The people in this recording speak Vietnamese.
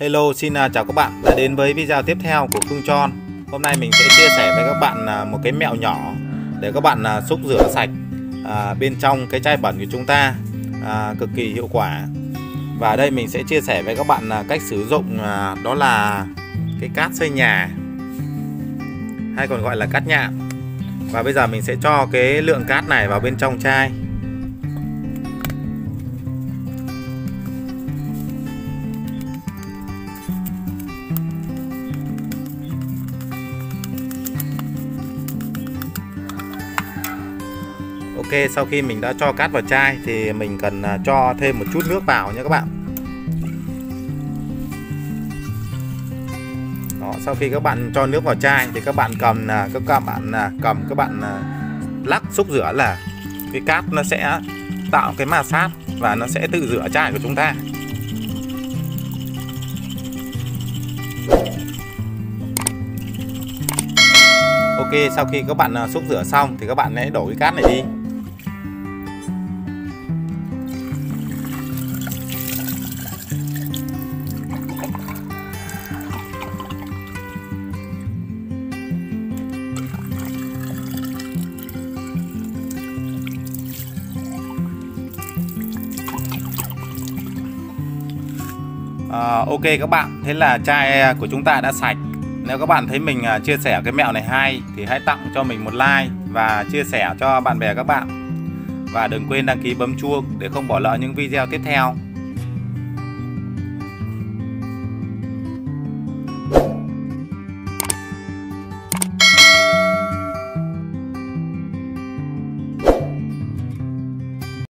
Hello, xin chào các bạn đã đến với video tiếp theo của Khương Tron. Hôm nay mình sẽ chia sẻ với các bạn một cái mẹo nhỏ để các bạn xúc rửa sạch bên trong cái chai bẩn của chúng ta cực kỳ hiệu quả. Và ở đây mình sẽ chia sẻ với các bạn cách sử dụng đó là cái cát xây nhà, hay còn gọi là cát nhạm. Và bây giờ mình sẽ cho cái lượng cát này vào bên trong chai. Ok, sau khi mình đã cho cát vào chai thì mình cần cho thêm một chút nước vào nhé các bạn. Đó, sau khi các bạn cho nước vào chai thì các bạn cầm các bạn lắc xúc rửa là cái cát nó sẽ tạo cái ma sát và nó sẽ tự rửa chai của chúng ta. Ok, sau khi các bạn xúc rửa xong thì các bạn hãy đổ cái cát này đi. Ok các bạn, thế là chai của chúng ta đã sạch. Nếu các bạn thấy mình chia sẻ cái mẹo này hay thì hãy tặng cho mình một like và chia sẻ cho bạn bè các bạn. Và đừng quên đăng ký bấm chuông để không bỏ lỡ những video tiếp theo.